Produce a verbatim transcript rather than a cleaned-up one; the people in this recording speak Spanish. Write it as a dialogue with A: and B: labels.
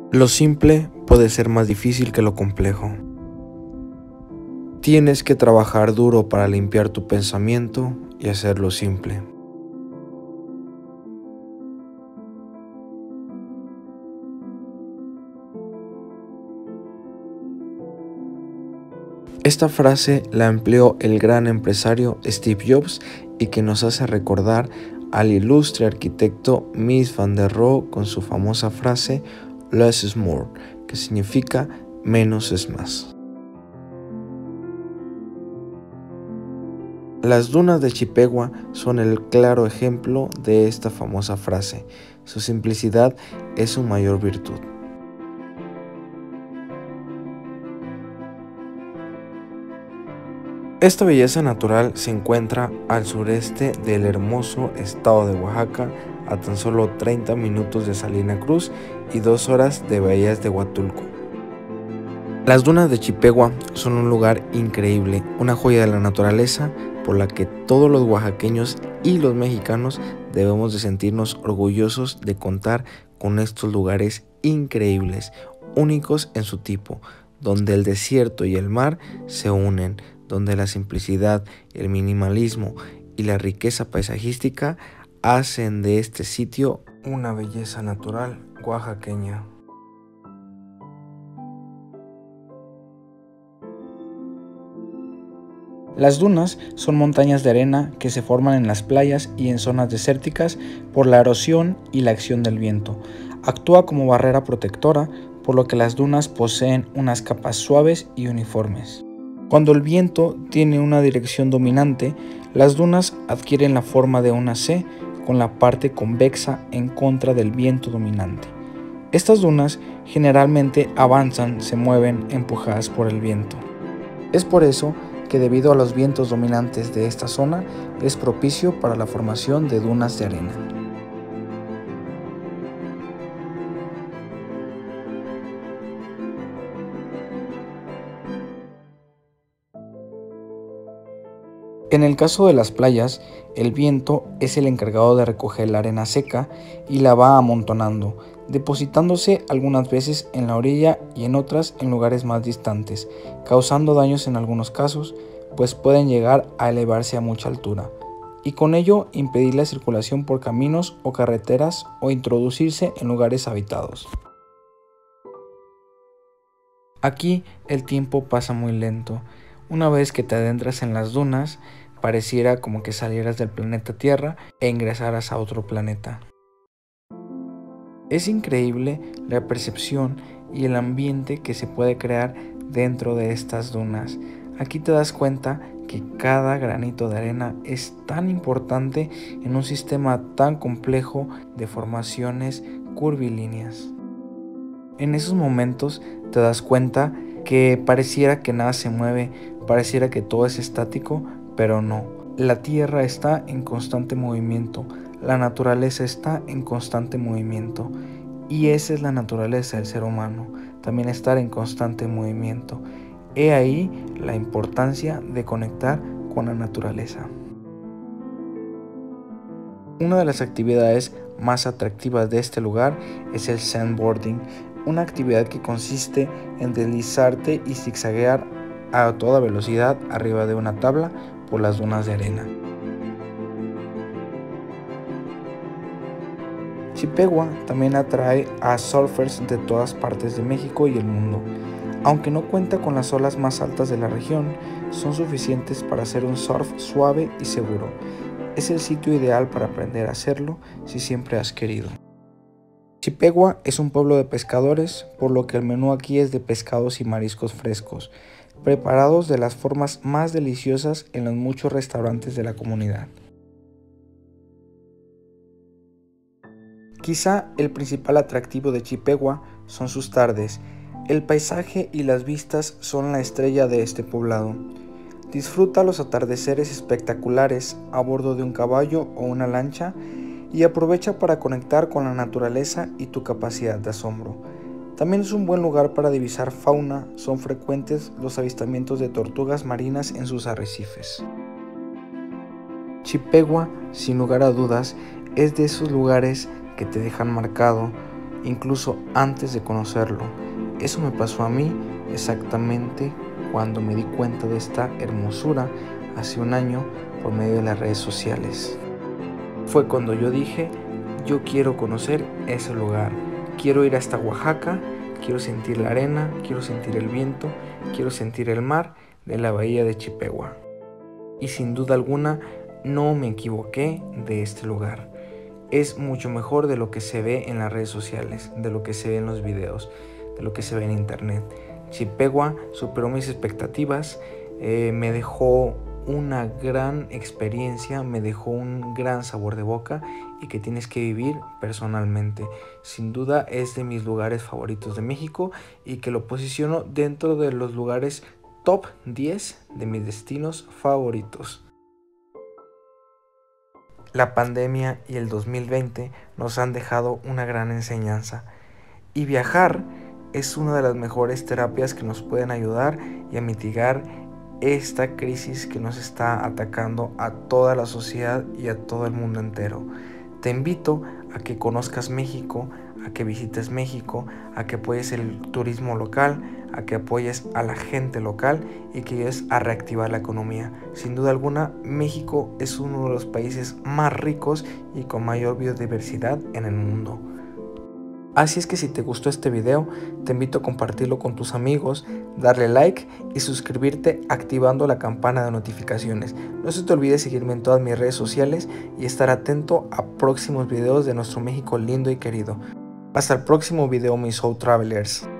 A: Lo simple puede ser más difícil que lo complejo. Tienes que trabajar duro para limpiar tu pensamiento y hacerlo simple. Esta frase la empleó el gran empresario Steve Jobs y que nos hace recordar al ilustre arquitecto Mies van der Rohe con su famosa frase "Less is more", que significa menos es más. Las dunas de Chippewa son el claro ejemplo de esta famosa frase. Su simplicidad es su mayor virtud. Esta belleza natural se encuentra al sureste del hermoso estado de Oaxaca, a tan solo treinta minutos de Salina Cruz y dos horas de Bahías de Huatulco. Las dunas de Chippewa son un lugar increíble, una joya de la naturaleza por la que todos los oaxaqueños y los mexicanos debemos de sentirnos orgullosos de contar con estos lugares increíbles, únicos en su tipo, donde el desierto y el mar se unen, donde la simplicidad, el minimalismo y la riqueza paisajística hacen de este sitio una belleza natural oaxaqueña.
B: Las dunas son montañas de arena que se forman en las playas y en zonas desérticas por la erosión y la acción del viento. Actúa como barrera protectora, por lo que las dunas poseen unas capas suaves y uniformes. Cuando el viento tiene una dirección dominante, las dunas adquieren la forma de una C con la parte convexa en contra del viento dominante. Estas dunas generalmente avanzan, se mueven empujadas por el viento. Es por eso que debido a los vientos dominantes de esta zona es propicio para la formación de dunas de arena. En el caso de las playas, el viento es el encargado de recoger la arena seca y la va amontonando, depositándose algunas veces en la orilla y en otras en lugares más distantes, causando daños en algunos casos, pues pueden llegar a elevarse a mucha altura, y con ello impedir la circulación por caminos o carreteras o introducirse en lugares habitados. Aquí el tiempo pasa muy lento. Una vez que te adentras en las dunas, pareciera como que salieras del planeta Tierra e ingresaras a otro planeta. Es increíble la percepción y el ambiente que se puede crear dentro de estas dunas. Aquí te das cuenta que cada granito de arena es tan importante en un sistema tan complejo de formaciones curvilíneas. En esos momentos te das cuenta que pareciera que nada se mueve, pareciera que todo es estático, pero no. La Tierra está en constante movimiento, la naturaleza está en constante movimiento, y esa es la naturaleza del ser humano, también estar en constante movimiento. He ahí la importancia de conectar con la naturaleza. Una de las actividades más atractivas de este lugar es el sandboarding, una actividad que consiste en deslizarte y zigzaguear a toda velocidad arriba de una tabla por las dunas de arena. Chippewa también atrae a surfers de todas partes de México y el mundo. Aunque no cuenta con las olas más altas de la región, son suficientes para hacer un surf suave y seguro. Es el sitio ideal para aprender a hacerlo si siempre has querido. Chippewa es un pueblo de pescadores, por lo que el menú aquí es de pescados y mariscos frescos, preparados de las formas más deliciosas en los muchos restaurantes de la comunidad. Quizá el principal atractivo de Chippewa son sus tardes. El paisaje y las vistas son la estrella de este poblado. Disfruta los atardeceres espectaculares a bordo de un caballo o una lancha y aprovecha para conectar con la naturaleza y tu capacidad de asombro. También es un buen lugar para divisar fauna, son frecuentes los avistamientos de tortugas marinas en sus arrecifes. Chippewa, sin lugar a dudas, es de esos lugares que te dejan marcado incluso antes de conocerlo. Eso me pasó a mí exactamente cuando me di cuenta de esta hermosura hace un año por medio de las redes sociales. Fue cuando yo dije, yo quiero conocer ese lugar, quiero ir hasta Oaxaca, quiero sentir la arena, quiero sentir el viento, quiero sentir el mar de la bahía de Chippewa. Y sin duda alguna, no me equivoqué de este lugar. Es mucho mejor de lo que se ve en las redes sociales, de lo que se ve en los videos, de lo que se ve en internet. Chippewa superó mis expectativas, eh, me dejó una gran experiencia, me dejó un gran sabor de boca y que tienes que vivir personalmente. Sin duda es de mis lugares favoritos de México y que lo posiciono dentro de los lugares top diez de mis destinos favoritos. La pandemia y el dos mil veinte nos han dejado una gran enseñanza y viajar es una de las mejores terapias que nos pueden ayudar y a mitigar esta crisis que nos está atacando a toda la sociedad y a todo el mundo entero. Te invito a que conozcas México, a que visites México, a que apoyes el turismo local, a que apoyes a la gente local y que ayudes a reactivar la economía. Sin duda alguna, México es uno de los países más ricos y con mayor biodiversidad en el mundo. Así es que si te gustó este video, te invito a compartirlo con tus amigos, darle like y suscribirte activando la campana de notificaciones. No se te olvide seguirme en todas mis redes sociales y estar atento a próximos videos de nuestro México lindo y querido. Hasta el próximo video, mis Soul Travelers.